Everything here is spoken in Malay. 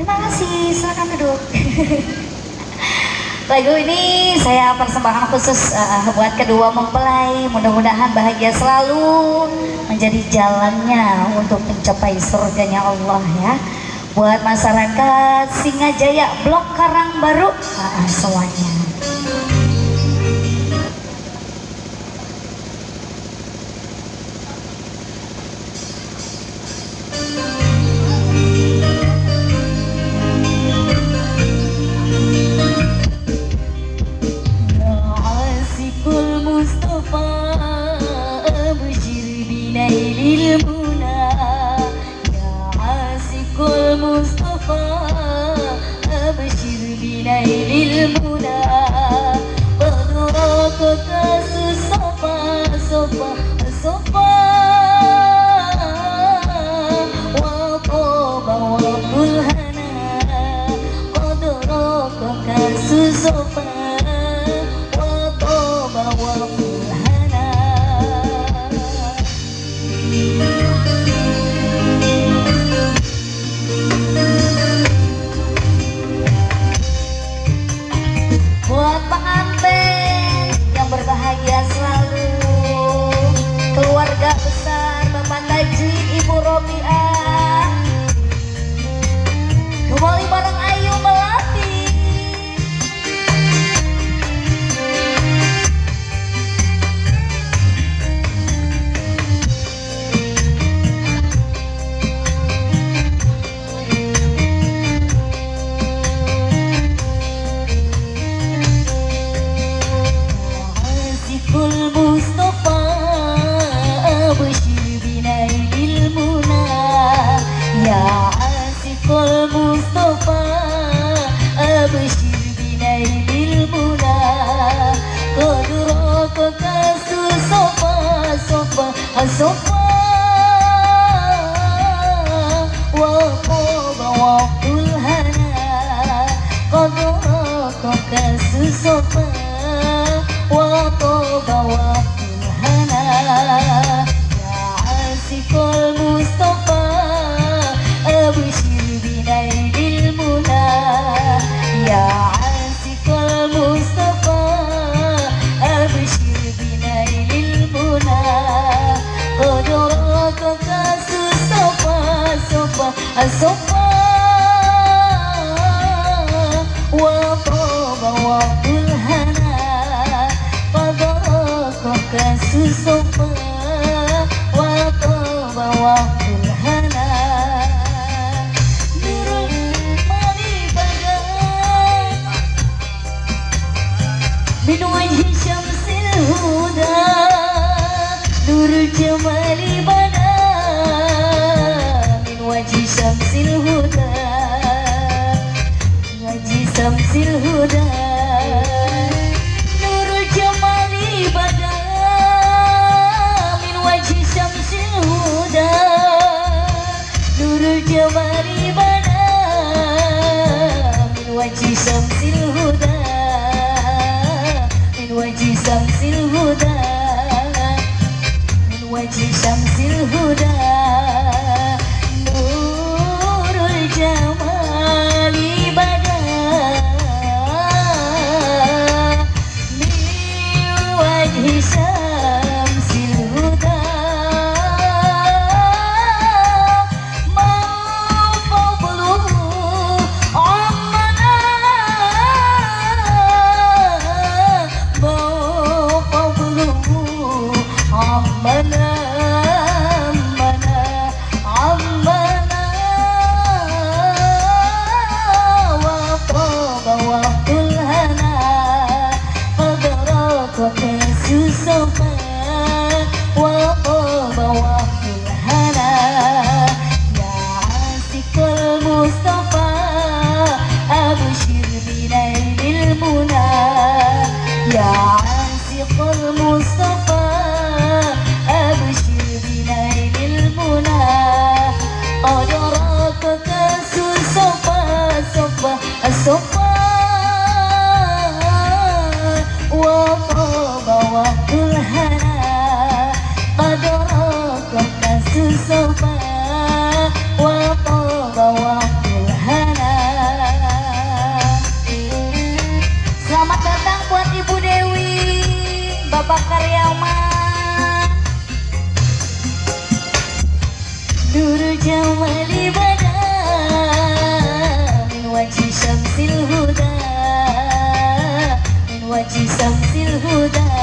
Terima kasih, silakan duduk. Lagu ini saya persembahkan khusus buat kedua mempelai. Mudah-mudahan bahagia selalu menjadi jalannya untuk mencapai surganya Allah ya. Buat masyarakat Singajaya Blok Karangbaru semuanya. Buat pengantin yang berbahagia selalu, keluarga besar Bapak Tajib, Ibu Robiah, kembali bareng Ayu Melati. Sofa wa qoba wa kulhana qadaka kasusofa wa qoba wa kulhana ya asikul Mustafa abshir binaidil muna ya asikul Mustafa abshir binaidil muna Sofa wa toba wa kulhana qadaraka susofa wa toba wa kulhana nurul malibada min wajhi syamsil huda nurul jamali bada wajib samsil huda, wajib samsil huda, nurul jamali bada, min wajib samsil huda, nurul jamali bada, min wajib samsil huda, min wajib samsil huda, min wajib samsil huda. Jamali bada الهدى